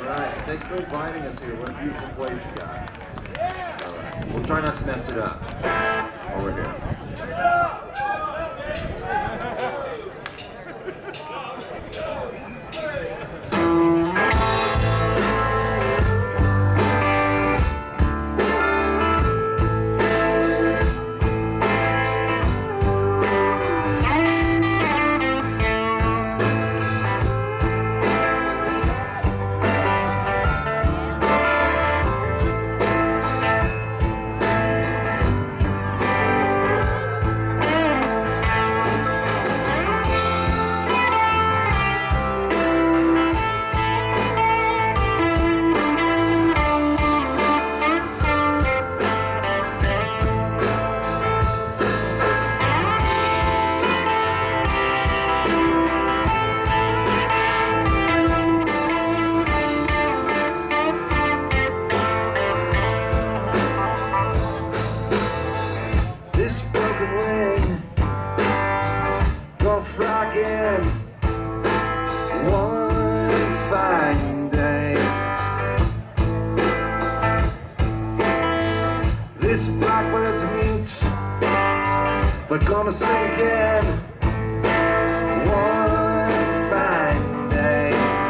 right, thanks for inviting us here. What a beautiful place you got. All right, we'll try not to mess it up while we're here. But gonna sing again one fine day.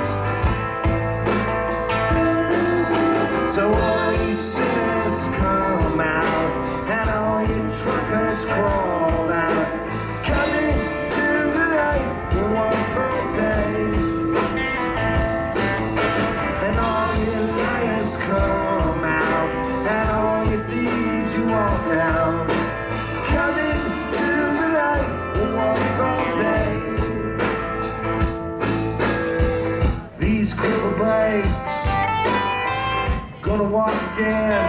So all you sinners come out, and all you drunkards crawl out, coming to the light in one full day. And all you liars come out, and all you thieves you walk out, coming one full day. These crippled legs gonna walk again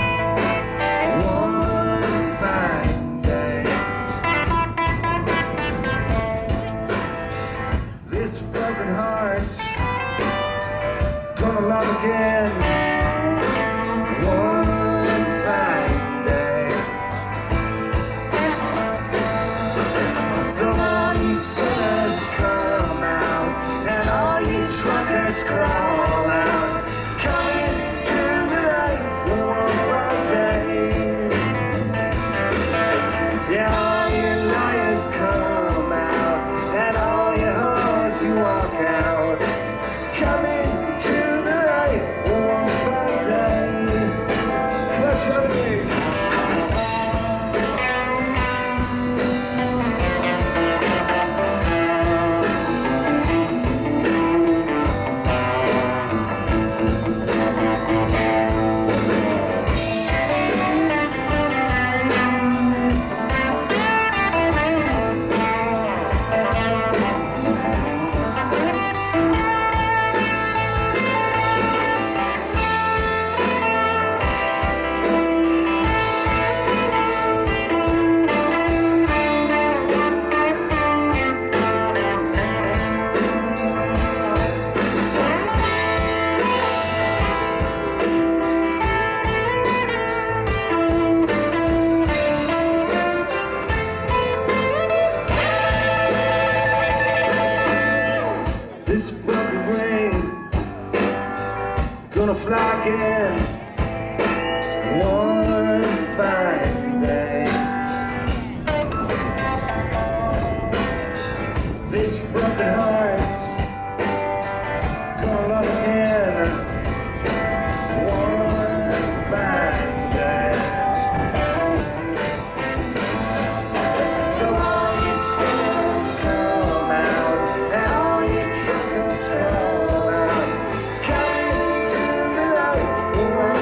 one fine day. This broken heart's gonna love again one fine day. So all you sinners come out, and all you drunkards crawl out, coming to the light one full day. Yeah, all you liars come out, and all you whores you walk out, coming to the light one full day. Let's go. Gonna fly again one fine day. This broken heart's gonna love again one fine day. So all you sinners come out, and all you drunkards crawl out, coming to the light one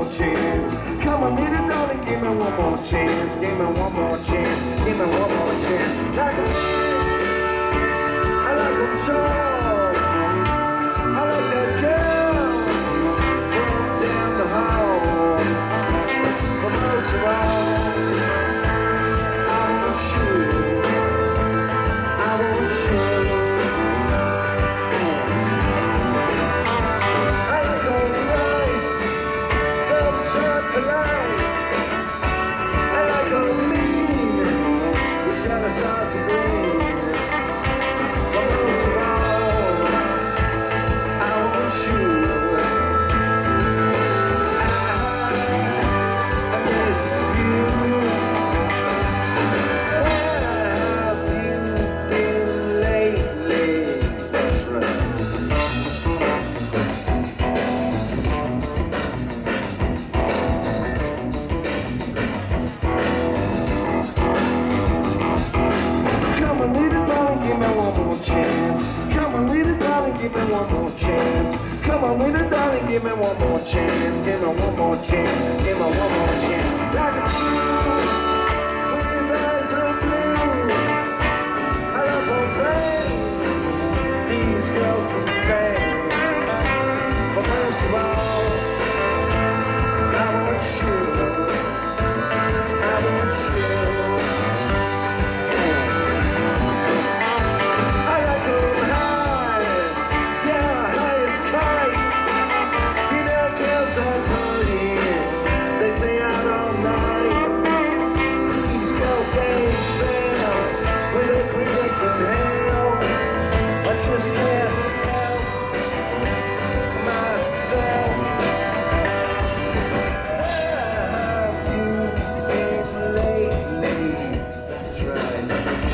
more chance. Come on, little darling, give me one more chance. Give me one more chance. Give me one more chance. Like a I like them tall. I like that girl from down the hall. But most of all, I want you. I want you. I like all nice, sometimes polite. I like all mean, with jealous eyes and green. But most of all, I want you. I miss you. Where have you been lately? That's right. Come on, little darling, give me one more chance. Come on, little darling, give me one more chance. Come on, little darling, give me one more chance. Give me one more chance. Give me one more chance. Like a blue, with eyes of blue. I love her pain. These girls from Spain. But most of all, I want you. I want you. I like them high, yeah, high as kites. You know, girls are party, they stay out all night. These girls, they sail with their green legs in hell. I just can't help myself. Where have you been lately? That's right.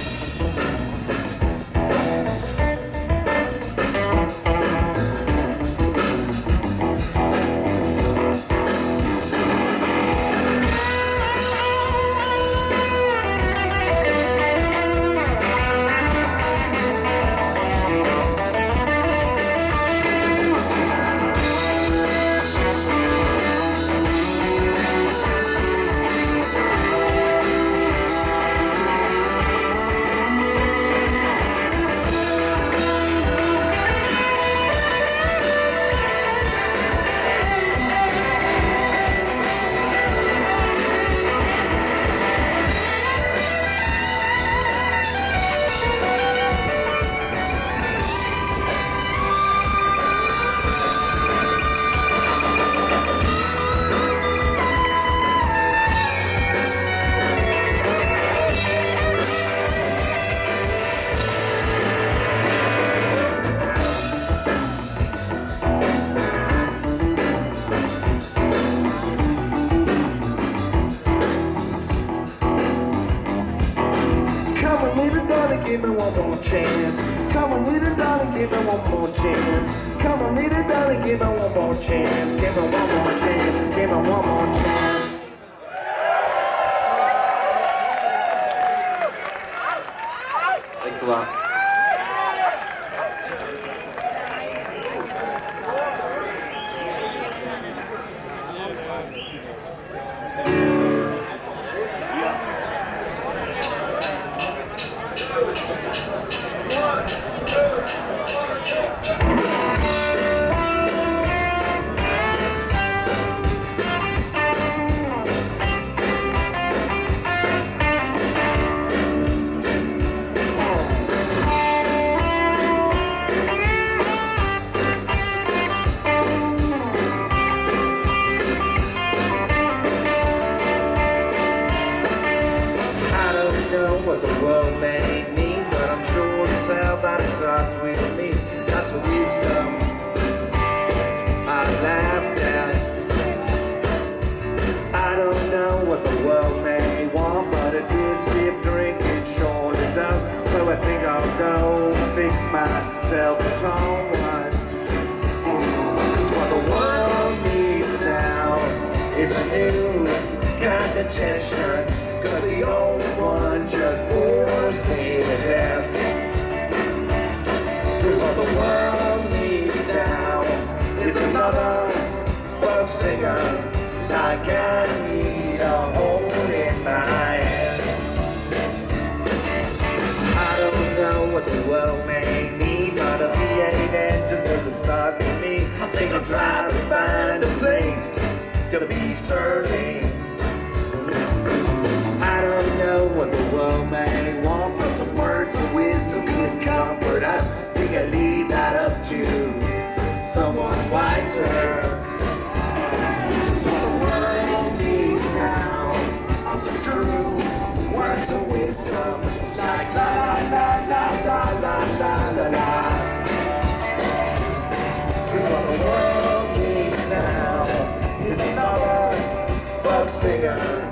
Come on, little darling, give me one more chance. Come on, little darling, give me one more chance. Come on, little darling, give me one more chance. Give me one more chance. Give me one more chance. Thanks a lot. What the world may mean, but I'm sure as hell that it starts with me. That's what wisdom I laughed at. I don't know what the world may want, but a good sip drinking surely does. So I think I'll go fix myself a tall one. 'Cause what the world needs now is a new kind of tension. 'Cause the old one just bores me to death. 'Cause what the world needs now is another folk singer like I need a hold in my hand. I don't know what the world may need, but a V8 engine doesn't start with me. I think I'll try to find a place to be serving. I don't know what the world may want, but some words of wisdom could comfort us. We can leave that up to someone wiser. What the world needs now are some true words of wisdom, like la la la la la la la la la. 'Cause what the world needs now is another bug singer.